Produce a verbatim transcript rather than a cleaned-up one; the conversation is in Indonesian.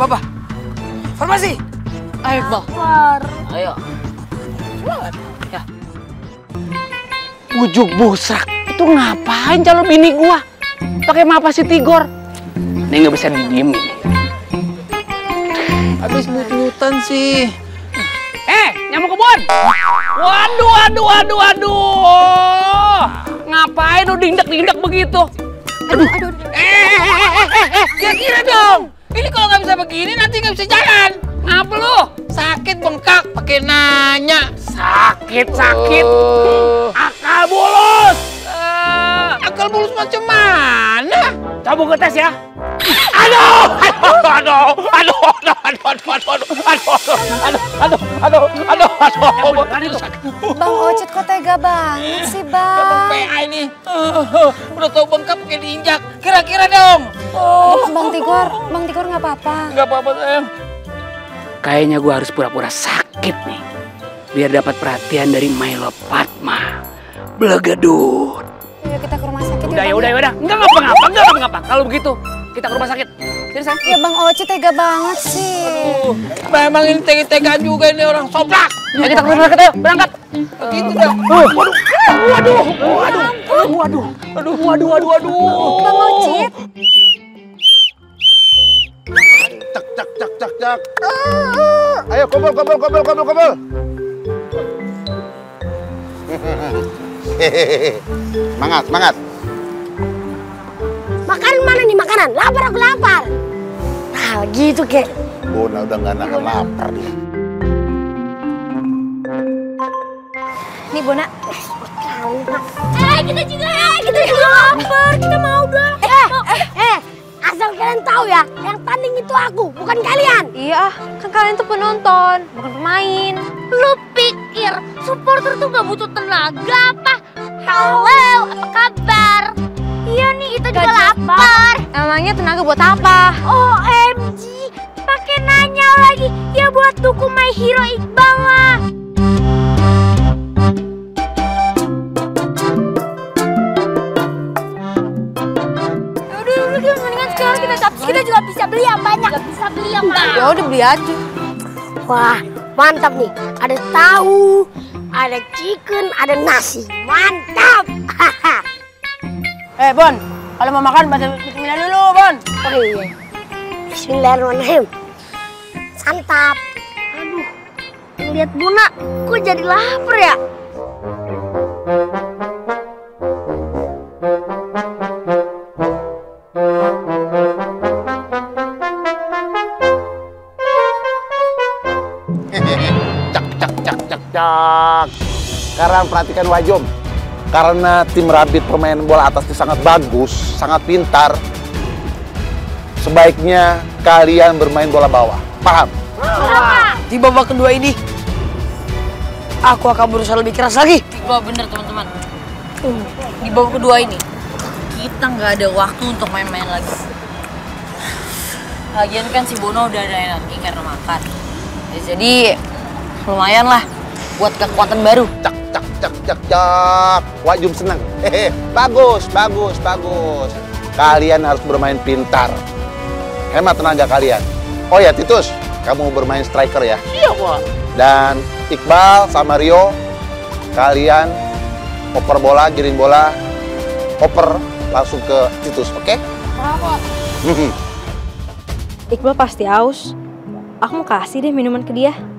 apa-apa. Formasi. Ayo, Iqbal. Ayo. Ya. Bujuk busrak. Itu ngapain calon bini gua? Pakai mapa si Tigor? Ini nggak bisa didiemin. Habis mut-mutan sih. Eh, nyamuk kebun. Waduh, waduh, waduh, waduh. Ngapain lu dingdek-dingdek begitu? Aduh, aduh, aduh. Eh, eh, eh, eh, eh, kira-kira dong. Ini kalau nggak bisa begini nanti nggak bisa jalan. Ngapa lu? Sakit bengkak, pakai nanya. Sakit, sakit. Oh. Akal bulus. Uh, akal bulus macam mana? Cabut ke tes ya. Aduh, aduh, aduh, aduh, aduh, aduh, aduh, aduh, aduh, aduh, aduh, aduh, aduh, aduh, Bang Ocit kok tega banget sih, Bang Bang? P A ini, uh, udah tau bengkak pakai diinjak. Kira-kira dong. Oh, Bang Tigor, Bang Tigor nggak apa-apa. Nggak apa-apa sayang. Kayaknya gua harus pura-pura sakit nih, biar dapat perhatian dari Mailo Fatma. Belegedut. Yuk kita ke rumah sakit. Udah ya, Bang, udah ya, udah. Enggak ngapa-ngapa, enggak ngapa-ngapa. Kalau begitu, kita ke rumah sakit. Sini, sayang. Ya Bang Ocit tega banget sih. Aduh, memang ini tega-tegaan juga ini orang soplak. Ya kita ke rumah sakit, ayo, berangkat. Gitu dong. Waduh, waduh, waduh, waduh, waduh, waduh, waduh, waduh. Bang Ocit. Cak cak cak cak cak. Ayo kumpul kumpul kumpul kumpul kumpul. Semangat semangat. Makanan mana nih makanan? Lapar aku lapar. Nah gitu kek. Bona udah nggak nahan lapar dia. Nih Bona. Eh kita juga, eh kita juga lapar. Kita mau dong. Eh, eh, eh. Asal kalian tahu ya, yang tanding itu aku, bukan kalian. Iya, kan kalian tuh penonton, bukan pemain. Lu pikir supporter tuh gak butuh tenaga apa? Halo, apa kabar? Iya nih, kita juga lapar. Emangnya tenaga buat apa? O M G, pakai nanya lagi. Ya buat dukung My Hero Iqbal lah. Kita juga bisa beli yang banyak. Kita bisa beli yang banyak. Ya udah beli aja. Wah, mantap nih. Ada tahu, ada chicken, ada nasi. Mantap. Eh, Bon, kalau mau makan baca bismillah dulu, Bon. Oh iya. Bismillahirrahmanirrahim. Santap. Aduh, ngeliat Buna, kok jadi lapar ya? Cak cak cak cak cak. Sekarang perhatikan Wajom. Karena tim Rabit permainan bola atasnya sangat bagus, sangat pintar. Sebaiknya kalian bermain bola bawah. Paham? Kenapa? Di babak kedua ini, aku akan berusaha lebih keras lagi. Wah bener teman-teman. Di babak kedua ini, kita nggak ada waktu untuk main-main lagi. Lagian kan si Bono udah ada energi karena makan. Ya, jadi lumayan lah buat kekuatan baru. Cak cak cak cak cak. Wajum senang. Hehe. Bagus, bagus, bagus. Kalian harus bermain pintar. Hemat tenaga kalian. Oh ya Titus, kamu bermain striker ya. Iya, Pak. Dan Iqbal sama Rio, kalian oper bola, giring bola, oper langsung ke Titus, oke? Okay? Iqbal pasti haus. Aku mau kasih deh minuman ke dia.